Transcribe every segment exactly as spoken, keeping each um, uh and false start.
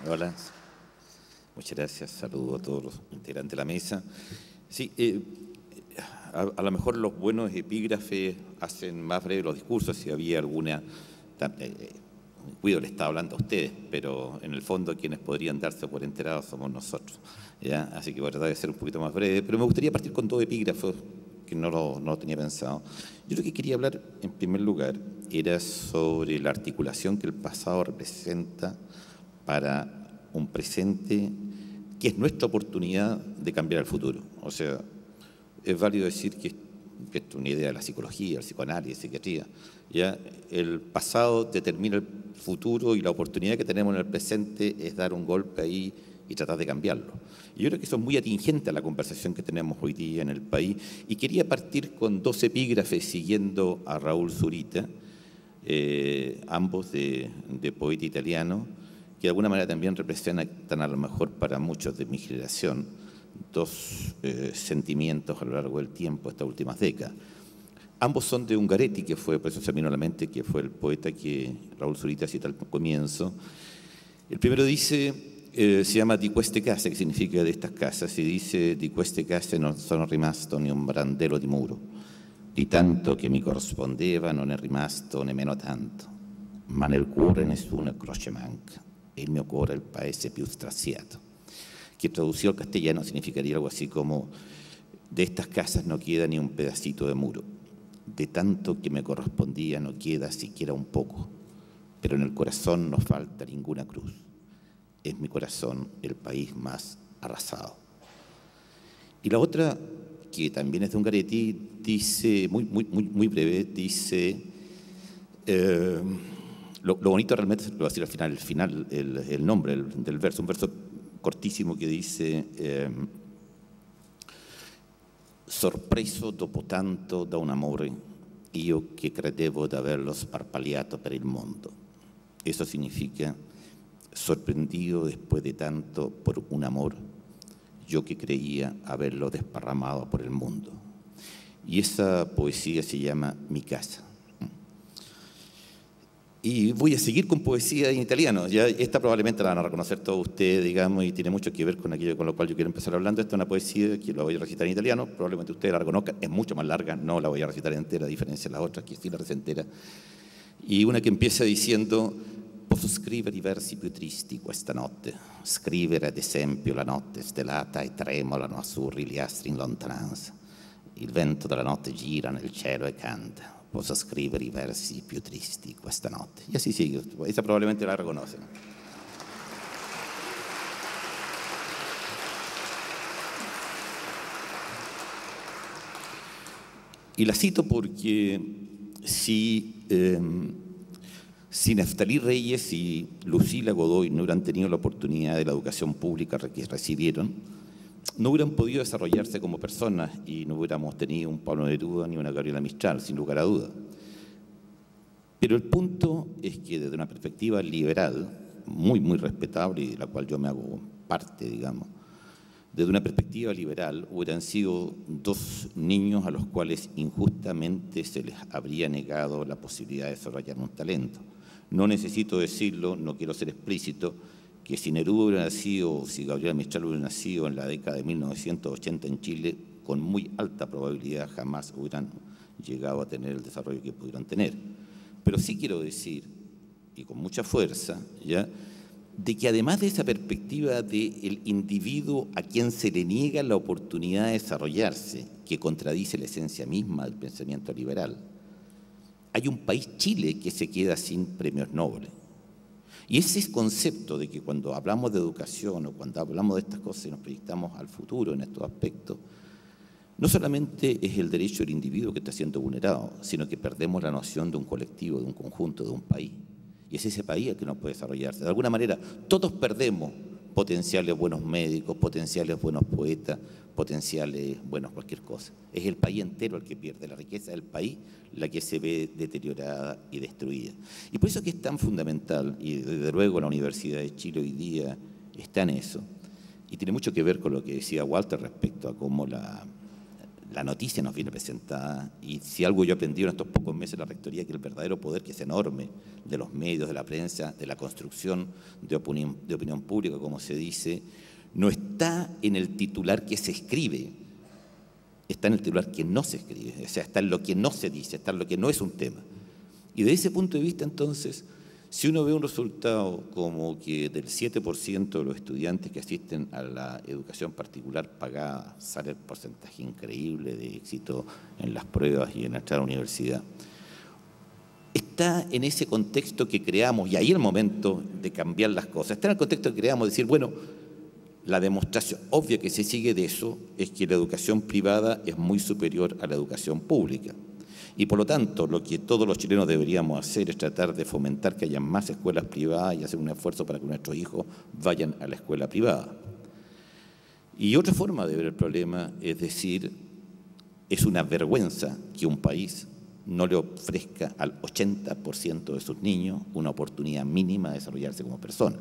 Hola, muchas gracias. Saludo a todos los integrantes de la mesa. Sí, eh, a, a lo mejor los buenos epígrafes hacen más breves los discursos, si había alguna... Eh, cuido, le estaba hablando a ustedes, pero en el fondo quienes podrían darse por enterados somos nosotros, ¿ya? Así que voy a tratar de ser un poquito más breve, pero me gustaría partir con dos epígrafos que no lo, no lo tenía pensado. Yo lo que quería hablar, en primer lugar, era sobre la articulación que el pasado representa para un presente que es nuestra oportunidad de cambiar el futuro. O sea, es válido decir que, que esto es una idea de la psicología, el psicoanálisis, la psiquiatría. ¿Ya? El pasado determina el futuro y la oportunidad que tenemos en el presente es dar un golpe ahí y tratar de cambiarlo. Y yo creo que eso es muy atingente a la conversación que tenemos hoy día en el país. Y quería partir con dos epígrafes siguiendo a Raúl Zurita, eh, ambos de, de poeta italiano, que de alguna manera también representan a lo mejor para muchos de mi generación dos eh, sentimientos a lo largo del tiempo, estas últimas décadas. Ambos son de Ungaretti, que fue, por eso se me vino a la mente, que fue el poeta que Raúl Zurita cita al comienzo. El primero dice... Eh, se llama Di queste case, que significa de estas casas, y dice di queste case non sono rimasto ni un brandello di muro, di tanto che mi corrispondeva non è rimasto nemmeno tanto, ma nel cuore nessuna croce manca, e il mio cuore è il paese più straziato. Que traducido al castellano significaría algo así como de estas casas no queda ni un pedacito de muro, de tanto que me correspondía no queda siquiera un poco, pero en el corazón no falta ninguna cruz. Es mi corazón el país más arrasado. Y la otra, que también es de Ungaretti, dice, muy, muy, muy, muy breve, dice, eh, lo, lo bonito realmente lo voy a decir al final, el, final, el, el nombre el, del verso, un verso cortísimo que dice, eh, sorpreso dopo tanto da un amore, io che credevo di averlo sparpagliato per il mondo. Eso significa... sorprendido después de tanto por un amor, yo que creía haberlo desparramado por el mundo. Y esa poesía se llama Mi casa. Y voy a seguir con poesía en italiano. Ya esta probablemente la van a reconocer todos ustedes, digamos, y tiene mucho que ver con aquello con lo cual yo quiero empezar hablando. Esta es una poesía que la voy a recitar en italiano, probablemente ustedes la reconozcan, es mucho más larga, no la voy a recitar entera, a diferencia de las otras, que sí la recito entera. Y una que empieza diciendo... Posso scrivere i versi più tristi questa notte, scrivere ad esempio la notte stellata e tremolano azzurri gli astri in lontananza. Il vento della notte gira nel cielo e canta. Posso scrivere i versi più tristi questa notte. Y así sigue, esa probablemente la reconocen. Y la cito porque si... Eh, Si Neftalí Reyes y Lucila Godoy no hubieran tenido la oportunidad de la educación pública que recibieron, no hubieran podido desarrollarse como personas y no hubiéramos tenido un Pablo Neruda ni una Gabriela Mistral, sin lugar a duda. Pero el punto es que desde una perspectiva liberal, muy, muy respetable y de la cual yo me hago parte, digamos, desde una perspectiva liberal hubieran sido dos niños a los cuales injustamente se les habría negado la posibilidad de desarrollar un talento. No necesito decirlo, no quiero ser explícito, que si Neruda hubiera nacido o si Gabriela Mistral hubiera nacido en la década de mil novecientos ochenta en Chile, con muy alta probabilidad jamás hubieran llegado a tener el desarrollo que pudieron tener. Pero sí quiero decir, y con mucha fuerza, ¿ya?, de que además de esa perspectiva del individuo a quien se le niega la oportunidad de desarrollarse, que contradice la esencia misma del pensamiento liberal, hay un país, Chile, que se queda sin premios Nobel. Y ese concepto de que cuando hablamos de educación o cuando hablamos de estas cosas y nos proyectamos al futuro en estos aspectos, no solamente es el derecho del individuo que está siendo vulnerado, sino que perdemos la noción de un colectivo, de un conjunto, de un país. Y es ese país el que no puede desarrollarse. De alguna manera, todos perdemos potenciales buenos médicos, potenciales buenos poetas, potenciales buenos cualquier cosa. Es el país entero el que pierde, la riqueza del país la que se ve deteriorada y destruida. Y por eso que es tan fundamental, y desde luego la Universidad de Chile hoy día está en eso, y tiene mucho que ver con lo que decía Walter respecto a cómo la, la noticia nos viene presentada, y si algo yo he aprendido en estos pocos meses de la Rectoría, que el verdadero poder, que es enorme, de los medios, de la prensa, de la construcción de opinión, de opinión pública, como se dice, no está en el titular que se escribe, está en el titular que no se escribe, o sea, está en lo que no se dice, está en lo que no es un tema. Y desde ese punto de vista, entonces, si uno ve un resultado como que del siete por ciento de los estudiantes que asisten a la educación particular pagada sale el porcentaje increíble de éxito en las pruebas y en entrar a la universidad, está en ese contexto que creamos, y ahí el momento de cambiar las cosas, está en el contexto que creamos, de decir, bueno, la demostración obvia que se sigue de eso es que la educación privada es muy superior a la educación pública. Y por lo tanto, lo que todos los chilenos deberíamos hacer es tratar de fomentar que haya más escuelas privadas y hacer un esfuerzo para que nuestros hijos vayan a la escuela privada. Y otra forma de ver el problema es decir, es una vergüenza que un país no le ofrezca al ochenta por ciento de sus niños una oportunidad mínima de desarrollarse como persona.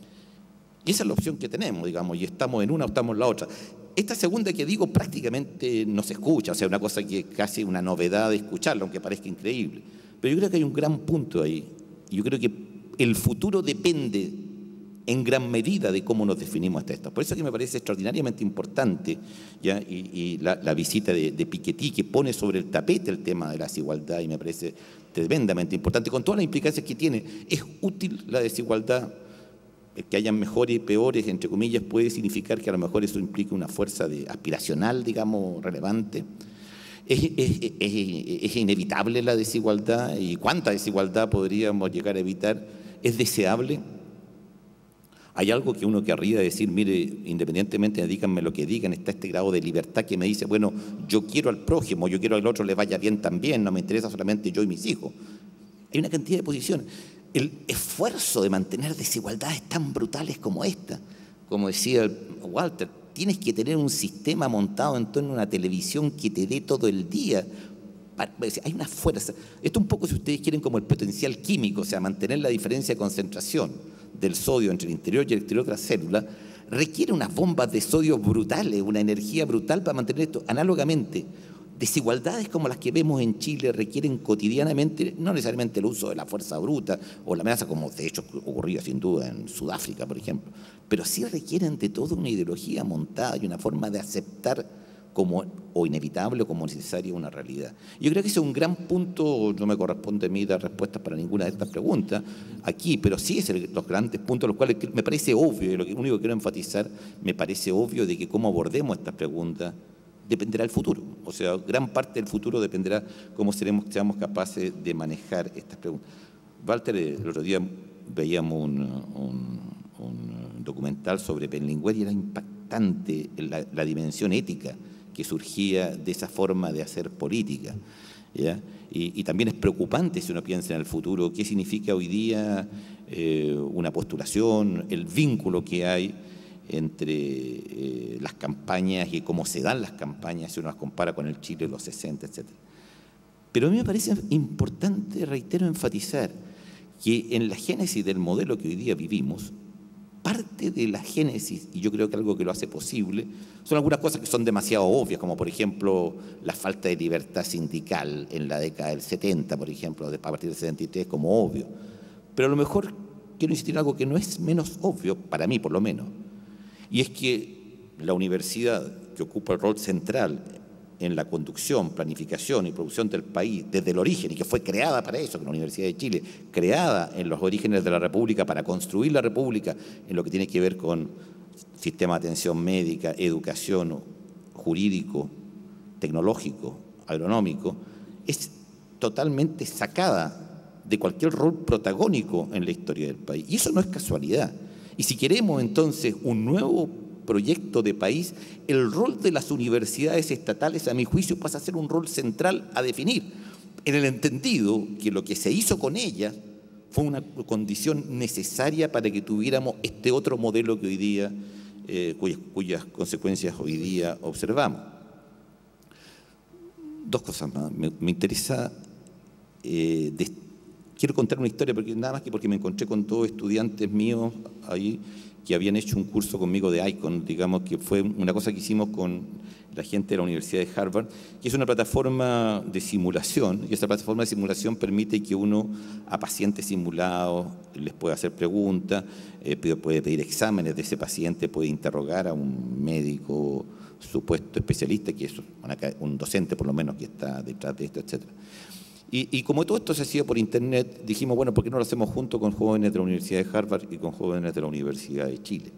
Y esa es la opción que tenemos, digamos, y estamos en una o estamos en la otra. Esta segunda que digo prácticamente no se escucha, o sea, una cosa que es casi una novedad de escucharla, aunque parezca increíble. Pero yo creo que hay un gran punto ahí. Yo creo que el futuro depende en gran medida de cómo nos definimos hasta esto. Por eso que me parece extraordinariamente importante ya y, y la, la visita de, de Piketty, que pone sobre el tapete el tema de la desigualdad, y me parece tremendamente importante, con todas las implicancias que tiene. Es útil la desigualdad. Que hayan mejores y peores, entre comillas, puede significar que a lo mejor eso implique una fuerza de, aspiracional, digamos, relevante. Es, es, es, es inevitable la desigualdad, y cuánta desigualdad podríamos llegar a evitar. Es deseable. Hay algo que uno querría decir, mire, independientemente, díganme lo que digan, está este grado de libertad que me dice, bueno, yo quiero al prójimo, yo quiero que al otro le vaya bien también, no me interesa solamente yo y mis hijos. Hay una cantidad de posiciones. El esfuerzo de mantener desigualdades tan brutales como esta, como decía Walter, tienes que tener un sistema montado en torno a una televisión que te dé todo el día. Hay una fuerza. Esto un poco, si ustedes quieren, como el potencial químico, o sea, mantener la diferencia de concentración del sodio entre el interior y el exterior de la célula, requiere unas bombas de sodio brutales, una energía brutal para mantener esto. Análogamente, desigualdades como las que vemos en Chile requieren cotidianamente, no necesariamente el uso de la fuerza bruta o la amenaza, como de hecho ocurría sin duda en Sudáfrica, por ejemplo, pero sí requieren de toda una ideología montada y una forma de aceptar como o inevitable o como necesaria una realidad. Yo creo que ese es un gran punto, no me corresponde a mí dar respuestas para ninguna de estas preguntas aquí, pero sí es el, los grandes puntos, los cuales me parece obvio, y lo único que quiero enfatizar, me parece obvio de que cómo abordemos estas preguntas dependerá del futuro. O sea, gran parte del futuro dependerá cómo seremos, seamos capaces de manejar estas preguntas. Walter, el otro día veíamos un, un, un documental sobre Berlinguer y era impactante la, la dimensión ética que surgía de esa forma de hacer política, ¿ya? Y, y también es preocupante si uno piensa en el futuro, qué significa hoy día eh, una postulación, el vínculo que hay entre eh, las campañas y cómo se dan las campañas, si uno las compara con el Chile de los sesenta, etcétera. Pero a mí me parece importante, reitero, enfatizar que en la génesis del modelo que hoy día vivimos, parte de la génesis, y yo creo que algo que lo hace posible, son algunas cosas que son demasiado obvias, como por ejemplo la falta de libertad sindical en la década del setenta, por ejemplo, a partir del setenta y tres, como obvio. Pero a lo mejor quiero insistir en algo que no es menos obvio, para mí por lo menos, y es que la universidad, que ocupa el rol central en la conducción, planificación y producción del país desde el origen, y que fue creada para eso, que la Universidad de Chile, creada en los orígenes de la República para construir la República en lo que tiene que ver con sistema de atención médica, educación, jurídico, tecnológico, agronómico, es totalmente sacada de cualquier rol protagónico en la historia del país. Y eso no es casualidad. Y si queremos entonces un nuevo proyecto de país, el rol de las universidades estatales, a mi juicio, pasa a ser un rol central a definir, en el entendido que lo que se hizo con ellas fue una condición necesaria para que tuviéramos este otro modelo que hoy día, eh, cuyas, cuyas consecuencias hoy día observamos. Dos cosas más. Me, me interesa eh, de, quiero contar una historia, porque nada más que porque me encontré con todos estudiantes míos ahí que habían hecho un curso conmigo de ICON, digamos que fue una cosa que hicimos con la gente de la Universidad de Harvard, que es una plataforma de simulación, y esa plataforma de simulación permite que uno a pacientes simulados les pueda hacer preguntas, eh, puede pedir exámenes de ese paciente, puede interrogar a un médico supuesto especialista, que es un docente por lo menos que está detrás de esto, etcétera. Y, y como todo esto se hacía por internet, dijimos, bueno, ¿por qué no lo hacemos junto con jóvenes de la Universidad de Harvard y con jóvenes de la Universidad de Chile?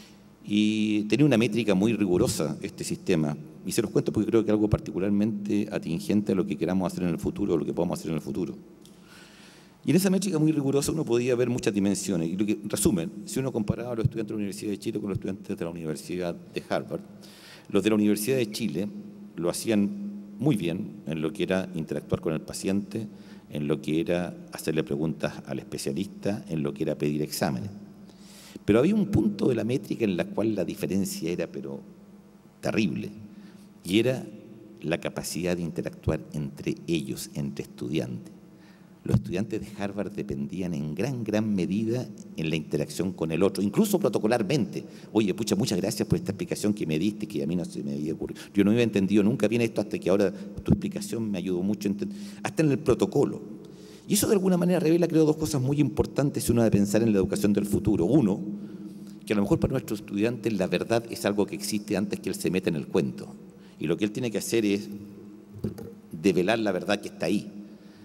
Y tenía una métrica muy rigurosa este sistema, y se los cuento porque creo que es algo particularmente atingente a lo que queramos hacer en el futuro, o lo que podamos hacer en el futuro. Y en esa métrica muy rigurosa uno podía ver muchas dimensiones, y lo que, en resumen, si uno comparaba a los estudiantes de la Universidad de Chile con los estudiantes de la Universidad de Harvard, los de la Universidad de Chile lo hacían muy bien en lo que era interactuar con el paciente, en lo que era hacerle preguntas al especialista, en lo que era pedir exámenes. Pero había un punto de la métrica en la cual la diferencia era pero terrible, y era la capacidad de interactuar entre ellos, entre estudiantes. Los estudiantes de Harvard dependían en gran, gran medida en la interacción con el otro, incluso protocolarmente. Oye, pucha, muchas gracias por esta explicación que me diste, que a mí no se me había ocurrido. Yo no había entendido nunca bien esto hasta que ahora tu explicación me ayudó mucho, hasta en el protocolo. Y eso de alguna manera revela, creo, dos cosas muy importantes si uno ha de pensar en la educación del futuro. Uno, que a lo mejor para nuestros estudiantes la verdad es algo que existe antes que él se meta en el cuento. Y lo que él tiene que hacer es develar la verdad que está ahí.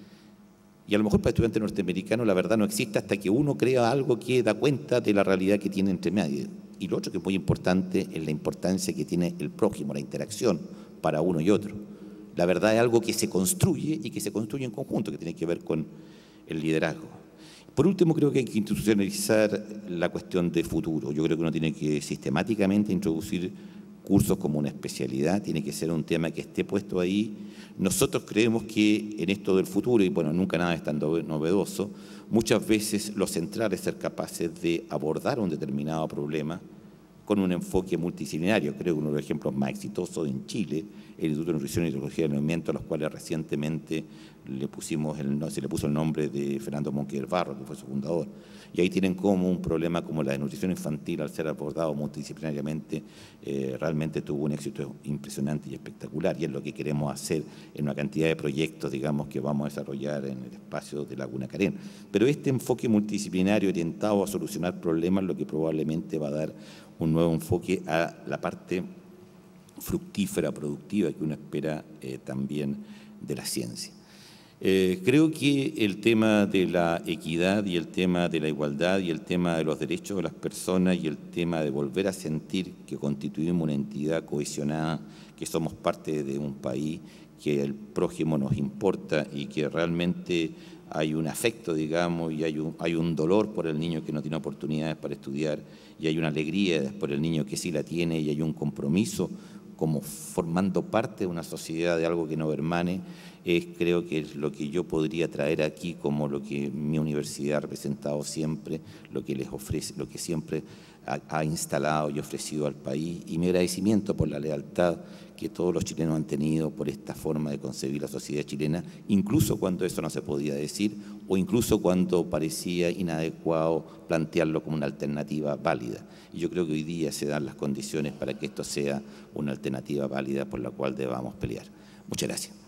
Y a lo mejor para el estudiante norteamericano la verdad no existe hasta que uno crea algo que da cuenta de la realidad que tiene entre medio. Y lo otro que es muy importante es la importancia que tiene el prójimo, la interacción para uno y otro. La verdad es algo que se construye y que se construye en conjunto, que tiene que ver con el liderazgo. Por último, creo que hay que institucionalizar la cuestión de futuro. Yo creo que uno tiene que sistemáticamente introducir cursos como una especialidad, tiene que ser un tema que esté puesto ahí. Nosotros creemos que en esto del futuro, y bueno, nunca nada es tan novedoso, muchas veces lo central es ser capaces de abordar un determinado problema con un enfoque multidisciplinario. Creo que uno de los ejemplos más exitosos en Chile, el Instituto de Nutrición y Tecnología del Movimiento, a los cuales recientemente le pusimos el, se le puso el nombre de Fernando Monquer Barro, que fue su fundador. Y ahí tienen como un problema como la desnutrición infantil, al ser abordado multidisciplinariamente, eh, realmente tuvo un éxito impresionante y espectacular, y es lo que queremos hacer en una cantidad de proyectos, digamos, que vamos a desarrollar en el espacio de Laguna Carén. Pero este enfoque multidisciplinario orientado a solucionar problemas, lo que probablemente va a dar un nuevo enfoque a la parte fructífera, productiva, que uno espera eh, también de la ciencia. Eh, creo que el tema de la equidad y el tema de la igualdad y el tema de los derechos de las personas y el tema de volver a sentir que constituimos una entidad cohesionada, que somos parte de un país, que el prójimo nos importa y que realmente hay un afecto, digamos, y hay un, hay un dolor por el niño que no tiene oportunidades para estudiar, y hay una alegría por el niño que sí la tiene, y hay un compromiso como formando parte de una sociedad de algo que no hermane, es, creo que es lo que yo podría traer aquí como lo que mi universidad ha representado siempre, lo que les ofrece, lo que siempre ha, ha instalado y ofrecido al país, y mi agradecimiento por la lealtad que todos los chilenos han tenido por esta forma de concebir la sociedad chilena, incluso cuando eso no se podía decir o incluso cuando parecía inadecuado plantearlo como una alternativa válida. Y yo creo que hoy día se dan las condiciones para que esto sea una alternativa válida por la cual debamos pelear. Muchas gracias.